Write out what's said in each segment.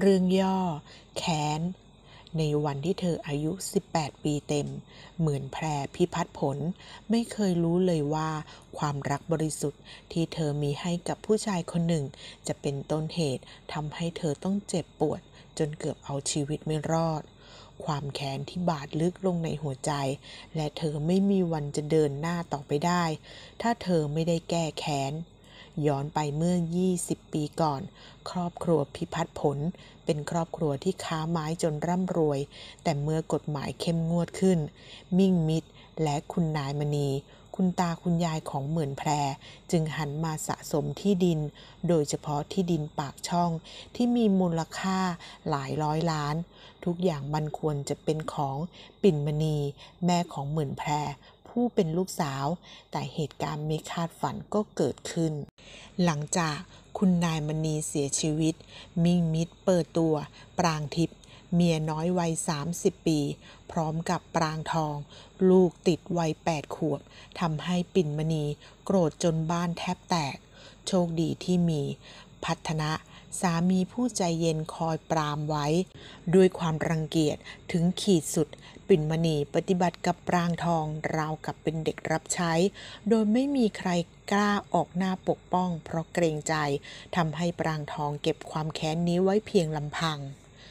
รื่องย่อแค้นในวันที่เธออายุ18ปีเต็มเหมือนแพรพิพัฒน์ผลไม่เคยรู้เลยว่าความรักบริสุทธิ์ที่เธอมีให้กับผู้ชายคนหนึ่งจะเป็นต้นเหตุทำให้เธอต้องเจ็บปวดจนเกือบเอาชีวิตไม่รอดความแค้นที่บาดลึกลงในหัวใจและเธอไม่มีวันจะเดินหน้าต่อไปได้ถ้าเธอไม่ได้แก้แค้นย้อนไปเมื่อ20ปีก่อนครอบครัวพิพัฒน์ผลเป็นครอบครัวที่ค้าไม้จนร่ำรวยแต่เมื่อกฎหมายเข้มงวดขึ้นมิ่งมิตรและคุณนายมณีคุณตาคุณยายของเหมือนแพรจึงหันมาสะสมที่ดินโดยเฉพาะที่ดินปากช่องที่มีมูลค่าหลายร้อยล้านทุกอย่างมันควรจะเป็นของปิ่นมณีแม่ของเหมือนแพรผู้เป็นลูกสาวแต่เหตุการณ์ไม่คาดฝันก็เกิดขึ้นหลังจากคุณนายมณีเสียชีวิตมิ่งมิตรเปิดตัวปรางทิพย์เมียน้อยวัย30ปีพร้อมกับปรางทองลูกติดวัย8 ขวบทำให้ปิ่นมณีโกรธจนบ้านแทบแตกโชคดีที่มีพัฒนะสามีผู้ใจเย็นคอยปรามไว้ด้วยความรังเกียจถึงขีดสุดปิ่นมณีปฏิบัติกับปรางทองราวกับเป็นเด็กรับใช้โดยไม่มีใครกล้าออกหน้าปกป้องเพราะเกรงใจทำให้ปรางทองเก็บความแค้นนี้ไว้เพียงลำพัง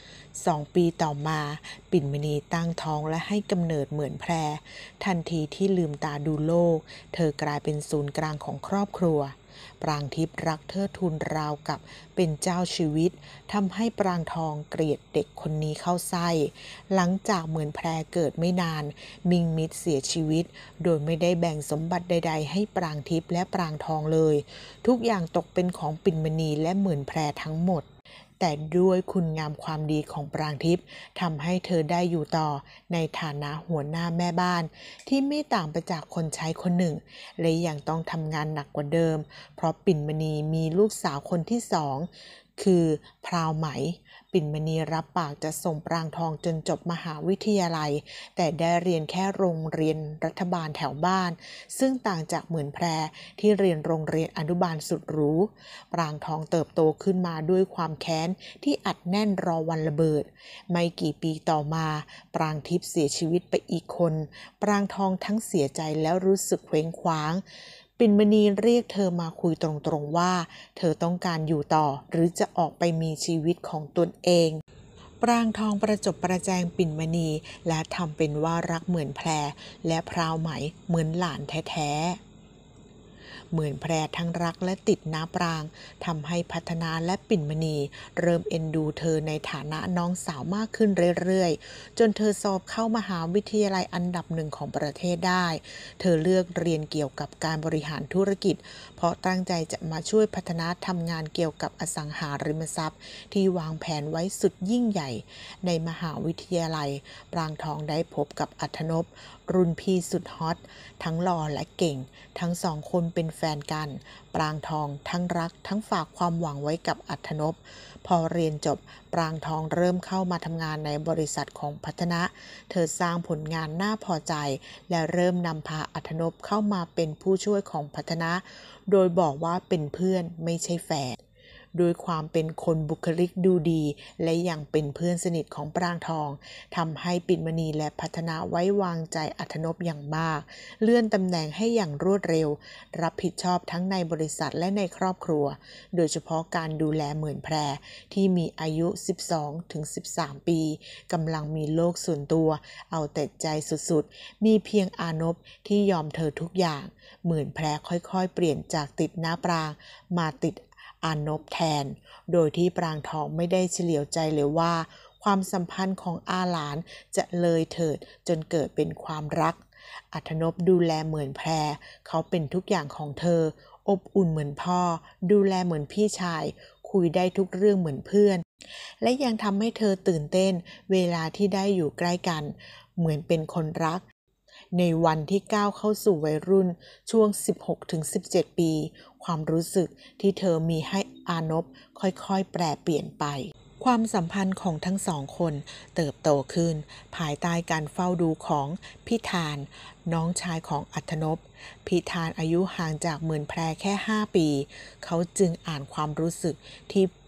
2 ปีต่อมาปิ่นมณีตั้งท้องและให้กำเนิดเหมือนแพรทันทีที่ลืมตาดูโลกเธอกลายเป็นศูนย์กลางของครอบครัวปรางทิพย์รักเทิดทูนราวกับเป็นเจ้าชีวิตทำให้ปรางทองเกลียดเด็กคนนี้เข้าไส้หลังจากเหมือนแพรเกิดไม่นานมิ่งมิตรเสียชีวิตโดยไม่ได้แบ่งสมบัติใดๆให้ปรางทิพย์และปรางทองเลยทุกอย่างตกเป็นของปิ่นมณีและเหมือนแพรทั้งหมดแต่ด้วยคุณงามความดีของปรางทิพย์ทำให้เธอได้อยู่ต่อในฐานะหัวหน้าแม่บ้านที่ไม่ต่างไปจากคนใช้คนหนึ่งและยังต้องทำงานหนักกว่าเดิมเพราะปิ่นมณีมีลูกสาวคนที่2คือพราวไหมปิ่นมณีรับปากจะส่งปรางทองจนจบมหาวิทยาลัยแต่ได้เรียนแค่โรงเรียนรัฐบาลแถวบ้านซึ่งต่างจากเหมือนแพรที่เรียนโรงเรียนอนุบาลสุดหรูปรางทองเติบโตขึ้นมาด้วยความแค้นที่อัดแน่นรอวันระเบิดไม่กี่ปีต่อมาปรางทิพย์เสียชีวิตไปอีกคนปรางทองทั้งเสียใจแล้วรู้สึกเคว้งคว้างปิ่นมณีเรียกเธอมาคุยตรงๆว่าเธอต้องการอยู่ต่อหรือจะออกไปมีชีวิตของตนเองปรางทองประจบประแจงปิ่นมณีและทำเป็นว่ารักเหมือนแพรและพราวไหมเหมือนหลานแท้ๆเหมือนแพรทั้งรักและติดน้าปรางทำให้พัฒนาและปิ่นมณีเริ่มเอ็นดูเธอในฐานะน้องสาวมากขึ้นเรื่อยๆจนเธอสอบเข้ามหาวิทยาลัยอันดับ1ของประเทศได้เธอเลือกเรียนเกี่ยวกับการบริหารธุรกิจเพราะตั้งใจจะมาช่วยพัฒนาทำงานเกี่ยวกับอสังหาริมทรัพย์ที่วางแผนไว้สุดยิ่งใหญ่ในมหาวิทยาลัยปรางทองได้พบกับอัธนพรุ่นพี่สุดฮอตทั้งหล่อและเก่งทั้งสองคนเป็นแฟนกันปรางทองทั้งรักทั้งฝากความหวังไว้กับอัธนพพอเรียนจบปรางทองเริ่มเข้ามาทำงานในบริษัทของพัฒนะเธอสร้างผลงานน่าพอใจและเริ่มนำพาอัธนพเข้ามาเป็นผู้ช่วยของพัฒนะโดยบอกว่าเป็นเพื่อนไม่ใช่แฟนด้วยความเป็นคนบุคลิกดูดีและยังเป็นเพื่อนสนิทของปรางทองทำให้ปิ่นมณีและพัฒนาไว้วางใจอัธนพอย่างมากเลื่อนตำแหน่งให้อย่างรวดเร็วรับผิดชอบทั้งในบริษัทและในครอบครัวโดยเฉพาะการดูแลเหมือนแพรที่มีอายุ 12-13 ปีกำลังมีโลกส่วนตัวเอาแต่ใจสุดๆมีเพียงอานพที่ยอมเธอทุกอย่างเหมือนแพรค่อยๆเปลี่ยนจากติดน้าปรางมาติดอานพแทนโดยที่ปรางทองไม่ได้เฉลียวใจเลยว่าความสัมพันธ์ของอาหลานจะเลยเถิดจนเกิดเป็นความรักอัธนพดูแลเหมือนแพรเขาเป็นทุกอย่างของเธออบอุ่นเหมือนพ่อดูแลเหมือนพี่ชายคุยได้ทุกเรื่องเหมือนเพื่อนและยังทำให้เธอตื่นเต้นเวลาที่ได้อยู่ใกล้กันเหมือนเป็นคนรักในวันที่ก้าวเข้าสู่วัยรุ่นช่วง 16-17 ปีความรู้สึกที่เธอมีให้อานพค่อยๆแปรเปลี่ยนไปความสัมพันธ์ของทั้งสองคนเติบโตขึ้นภายใต้การเฝ้าดูของพิธานน้องชายของอัธนพพิธานอายุห่างจากเหมือนแพรแค่5 ปีเขาจึงอ่านความรู้สึกที่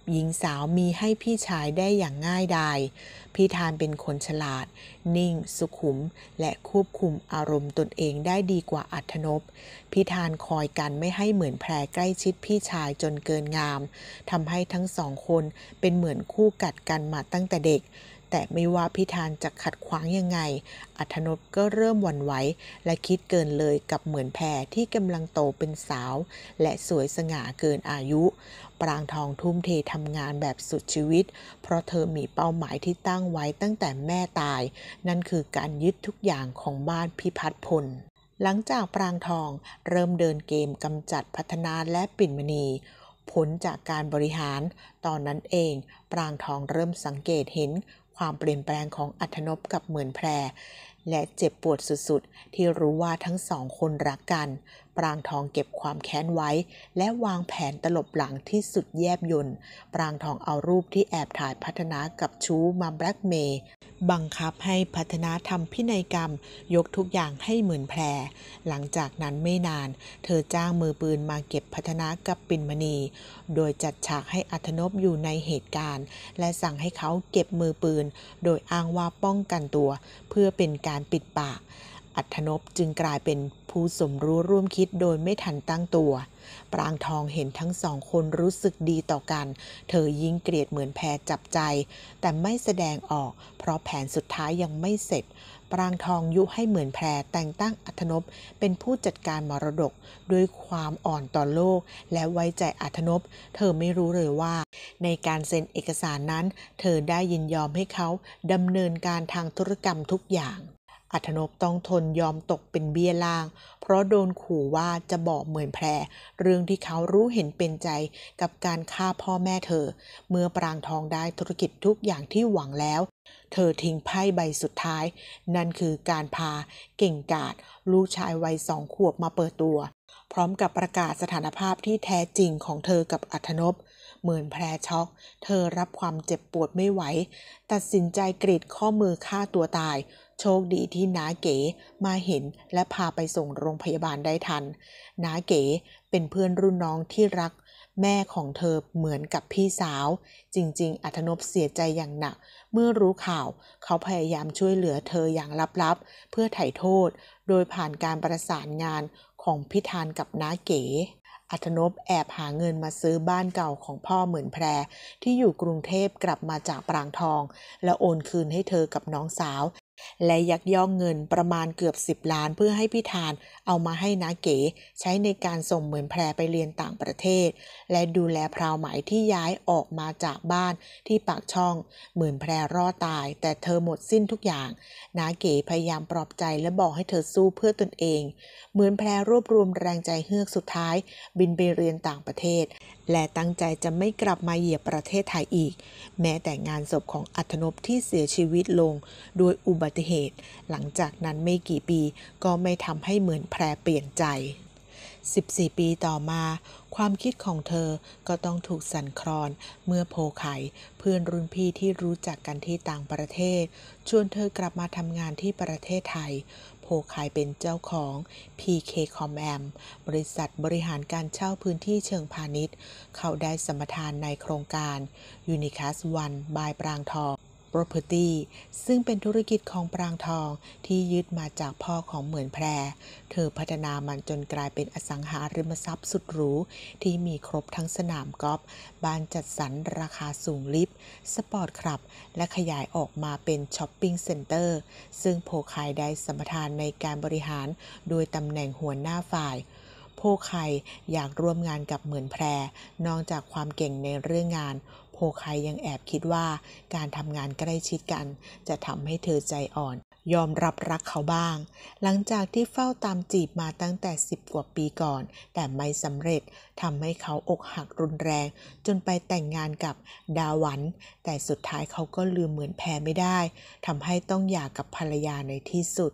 หญิงสาวมีให้พี่ชายได้อย่างง่ายดายพี่ธานเป็นคนฉลาดนิ่งสุขุมและควบคุมอารมณ์ตนเองได้ดีกว่าอัธนพพี่ธานคอยกันไม่ให้เหมือนแพรใกล้ชิดพี่ชายจนเกินงามทำให้ทั้งสองคนเป็นเหมือนคู่กัดกันมาตั้งแต่เด็กแต่ไม่ว่าพี่ธานจะขัดขวางยังไงอัธนพก็เริ่มหวั่นไหวและคิดเกินเลยกับเหมือนแพรที่กำลังโตเป็นสาวและสวยสง่าเกินอายุปรางทองทุ่มเททำงานแบบสุดชีวิตเพราะเธอมีเป้าหมายที่ตั้งไว้ตั้งแต่แม่ตายนั่นคือการยึดทุกอย่างของบ้านพิพัฒน์พลหลังจากปรางทองเริ่มเดินเกมกำจัดพัฒนาและปิ่นมณีผลจากการบริหารตอนนั้นเองปรางทองเริ่มสังเกตเห็นความเปลี่ยนแปลงของอัธนพกับเหมือนแพรและเจ็บปวดสุดๆที่รู้ว่าทั้งสองคนรักกันปรางทองเก็บความแค้นไว้และวางแผนตลบหลังที่สุดแยบยลปรางทองเอารูปที่แอบถ่ายพัฒนากับชู้มาแบล็กเมย์บังคับให้พัฒนาทำพินัยกรรมยกทุกอย่างให้เหมือนแพรหลังจากนั้นไม่นานเธอจ้างมือปืนมาเก็บพัฒนากับปิ่นมณีโดยจัดฉากให้อัธนพอยู่ในเหตุการณ์และสั่งให้เขาเก็บมือปืนโดยอ้างว่าป้องกันตัวเพื่อเป็นการปิดปากอัธนพจึงกลายเป็นผู้สมรู้ร่วมคิดโดยไม่ทันตั้งตัวปรางทองเห็นทั้งสองคนรู้สึกดีต่อกันเธอยิ่งเกลียดเหมือนแพรจับใจแต่ไม่แสดงออกเพราะแผนสุดท้ายยังไม่เสร็จปรางทองยุให้เหมือนแพรแต่งตั้งอัธนพเป็นผู้จัดการมรดกด้วยความอ่อนต่อโลกและไว้ใจอัธนพเธอไม่รู้เลยว่าในการเซ็นเอกสารนั้นเธอได้ยินยอมให้เขาดำเนินการทางธุรกรรมทุกอย่างอัธนพต้องทนยอมตกเป็นเบี้ยล่างเพราะโดนขู่ว่าจะบอกเหมือนแพรเรื่องที่เขารู้เห็นเป็นใจกับการฆ่าพ่อแม่เธอเมื่อปรางทองได้ธุรกิจทุกอย่างที่หวังแล้วเธอทิ้งไพ่ใบสุดท้ายนั่นคือการพาเก่งกาจลูกชายวัย2 ขวบมาเปิดตัวพร้อมกับประกาศสถานภาพที่แท้จริงของเธอกับอัธนพเหมือนแพรช็อกเธอรับความเจ็บปวดไม่ไหวตัดสินใจกรีดข้อมือฆ่าตัวตายโชคดีที่น้าเก๋มาเห็นและพาไปส่งโรงพยาบาลได้ทันน้าเก๋เป็นเพื่อนรุ่นน้องที่รักแม่ของเธอเหมือนกับพี่สาวจริงๆอัธนพเสียใจอย่างหนักเมื่อรู้ข่าวเขาพยายามช่วยเหลือเธออย่างลับๆเพื่อไถ่โทษโดยผ่านการประสานงานของพิธานกับน้าเก๋อัธนพแอบหาเงินมาซื้อบ้านเก่าของพ่อเหมือนแพรที่อยู่กรุงเทพกลับมาจากปรางทองและโอนคืนให้เธอกับน้องสาวและยักยอกเงินประมาณเกือบ10 ล้านเพื่อให้พี่ธานเอามาให้น้าเก๋ใช้ในการส่งเหมือนแพรไปเรียนต่างประเทศและดูแลพราวไหมที่ย้ายออกมาจากบ้านที่ปากช่องเหมือนแพรรอดตายแต่เธอหมดสิ้นทุกอย่างน้าเก๋พยายามปลอบใจและบอกให้เธอสู้เพื่อตนเองเหมือนแพรรวบรวมแรงใจเฮือกสุดท้ายบินไปเรียนต่างประเทศและตั้งใจจะไม่กลับมาเหยียบประเทศไทยอีกแม้แต่งานศพของอัธนพที่เสียชีวิตลงโดยอุบัติเหตุหลังจากนั้นไม่กี่ปีก็ไม่ทำให้เหมือนแพรเปลี่ยนใจ14 ปีต่อมาความคิดของเธอก็ต้องถูกสั่นคลอนเมื่อโพไข่เพื่อนรุ่นพี่ที่รู้จักกันที่ต่างประเทศชวนเธอกลับมาทำงานที่ประเทศไทยโพไข่เป็นเจ้าของ PK Com บริษัทบริหารการเช่าพื้นที่เชิงพาณิชย์เขาได้สัมปทานในโครงการ Unicast One by ปรางทองProperty ซึ่งเป็นธุรกิจของปรางทองที่ยึดมาจากพ่อของเหมือนแพรเธอพัฒนามันจนกลายเป็นอสังหาริมทรัพย์สุดหรูที่มีครบทั้งสนามกอล์ฟบ้านจัดสรรราคาสูงลิฟต์สปอร์ตคลับและขยายออกมาเป็นช้อปปิ้งเซ็นเตอร์ซึ่งโพไคได้สัมปทานในการบริหารโดยตำแหน่งหัวหน้าฝ่ายโพไคอยากร่วมงานกับเหมือนแพรนอกจากความเก่งในเรื่องงานโพไคยังแอบคิดว่าการทำงานใกล้ชิดกันจะทำให้เธอใจอ่อนยอมรับรักเขาบ้างหลังจากที่เฝ้าตามจีบมาตั้งแต่10 กว่าปีก่อนแต่ไม่สำเร็จทำให้เขาอกหักรุนแรงจนไปแต่งงานกับดาหวันแต่สุดท้ายเขาก็ลืมเหมือนแพรไม่ได้ทำให้ต้องหย่ากับภรรยาในที่สุด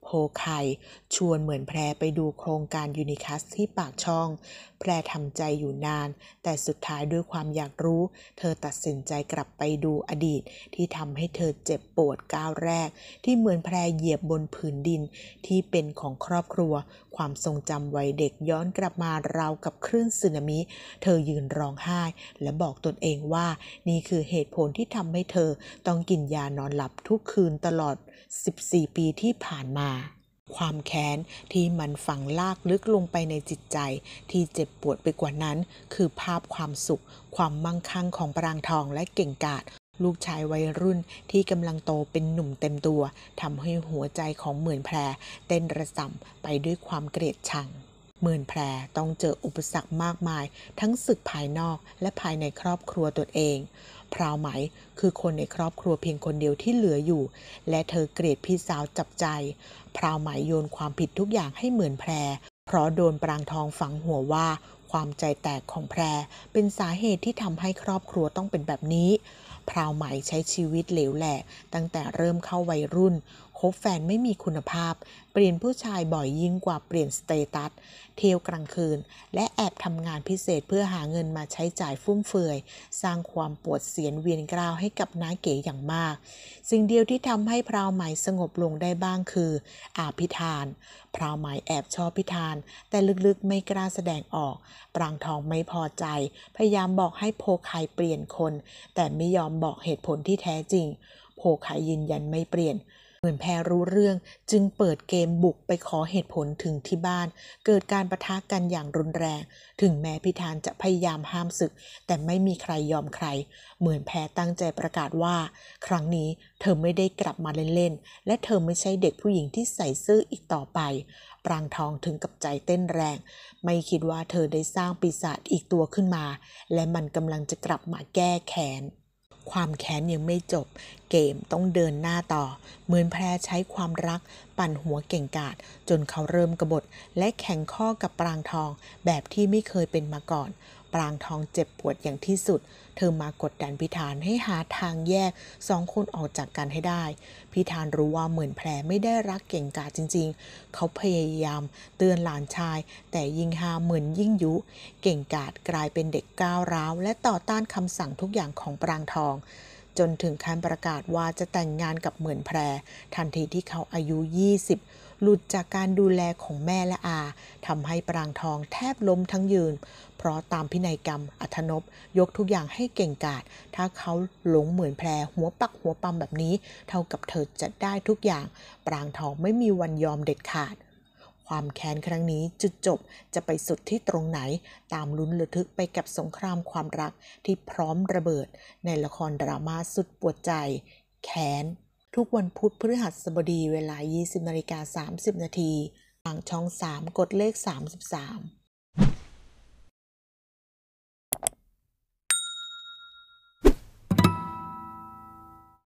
โพไข่ชวนเหมือนแพรไปดูโครงการยูนิคัสที่ปากช่องแพรทำใจอยู่นานแต่สุดท้ายด้วยความอยากรู้เธอตัดสินใจกลับไปดูอดีตที่ทำให้เธอเจ็บปวดก้าวแรกที่เหมือนแพรเหยียบบนผืนดินที่เป็นของครอบครัวความทรงจำวัยเด็กย้อนกลับมาราวกับคลื่นสึนามิเธอยืนร้องไห้และบอกตนเองว่านี่คือเหตุผลที่ทำให้เธอต้องกินยานอนหลับทุกคืนตลอด14 ปีที่ผ่านมาความแค้นที่มันฝังลากลึกลงไปในจิตใจที่เจ็บปวดไปกว่านั้นคือภาพความสุขความมั่งคั่งของปรางทองและเก่งกาจลูกชายวัยรุ่นที่กำลังโตเป็นหนุ่มเต็มตัวทำให้หัวใจของเหมือนแพรเต้นระส่ำไปด้วยความเกลียดชังเหมือนแพรต้องเจออุปสรรคมากมายทั้งศึกภายนอกและภายในครอบครัวตนเองพราวไหมคือคนในครอบครัวเพียงคนเดียวที่เหลืออยู่และเธอเกลียดพี่สาวจับใจพราวไหมโยนความผิดทุกอย่างให้เหมือนแพรเพราะโดนปรางทองฝังหัวว่าความใจแตกของแพรเป็นสาเหตุที่ทำให้ครอบครัวต้องเป็นแบบนี้พราวไหมใช้ชีวิตเหลวแหลกตั้งแต่เริ่มเข้าวัยรุ่นคบแฟนไม่มีคุณภาพเปลี่ยนผู้ชายบ่อยยิ่งกว่าเปลี่ยนสเตตัสเที่ยวกลางคืนและแอบทำงานพิเศษเพื่อหาเงินมาใช้จ่ายฟุ่มเฟือยสร้างความปวดเสียนเวียนกราวให้กับน้าเก๋อย่างมากสิ่งเดียวที่ทำให้พราวไหมสงบลงได้บ้างคือพิธานพราวไหมแอบชอบพิธานแต่ลึกๆไม่กล้าแสดงออกปรางทองไม่พอใจพยายามบอกให้โพไข่เปลี่ยนคนแต่ไม่ยอมบอกเหตุผลที่แท้จริงโพไข่ยืนยันไม่เปลี่ยนเหมือนแพรรู้เรื่องจึงเปิดเกมบุกไปขอเหตุผลถึงที่บ้านเกิดการปะทะกันอย่างรุนแรงถึงแม้พิธานจะพยายามห้ามศึกแต่ไม่มีใครยอมใครเหมือนแพรตั้งใจประกาศว่าครั้งนี้เธอไม่ได้กลับมาเล่นๆและเธอไม่ใช่เด็กผู้หญิงที่ใส่ซื่ออีกต่อไปปรางทองถึงกับใจเต้นแรงไม่คิดว่าเธอได้สร้างปีศาจอีกตัวขึ้นมาและมันกำลังจะกลับมาแก้แค้นความแค้นยังไม่จบเกมต้องเดินหน้าต่อเหมือนแพรใช้ความรักปั่นหัวเก่งกาจจนเขาเริ่มกบฏและแข่งข้อกับปรางทองแบบที่ไม่เคยเป็นมาก่อนปรางทองเจ็บปวดอย่างที่สุดเธอมากดดันพิธานให้หาทางแยกสองคนออกจากกันให้ได้พิธานรู้ว่าเหมือนแพรไม่ได้รักเก่งกาจจริงๆเขาพยายามเตือนหลานชายแต่ยิ่งหาเหมือนยิ่งยุเก่งกาจกลายเป็นเด็กก้าวร้าวและต่อต้านคำสั่งทุกอย่างของปรางทองจนถึงขั้นประกาศว่าจะแต่งงานกับเหมือนแพรทันทีที่เขาอายุ20หลุดจากการดูแลของแม่และอาทำให้ปรางทองแทบล้มทั้งยืนเพราะตามพินัยกรรมอัธนพยกทุกอย่างให้เก่งกาจถ้าเขาหลงเหมือนแพรหัวปักหัวปั๊มแบบนี้เท่ากับเธอจะได้ทุกอย่างปรางทองไม่มีวันยอมเด็ดขาดความแค้นครั้งนี้จุดจบจะไปสุดที่ตรงไหนตามลุ้นระทึกไปกับสงครามความรักที่พร้อมระเบิดในละครดราม่าสุดปวดใจแค้นทุกวันพุธพฤหัสบดีเวลา 20:30 น.ทางช่อง 3 กดเลข 33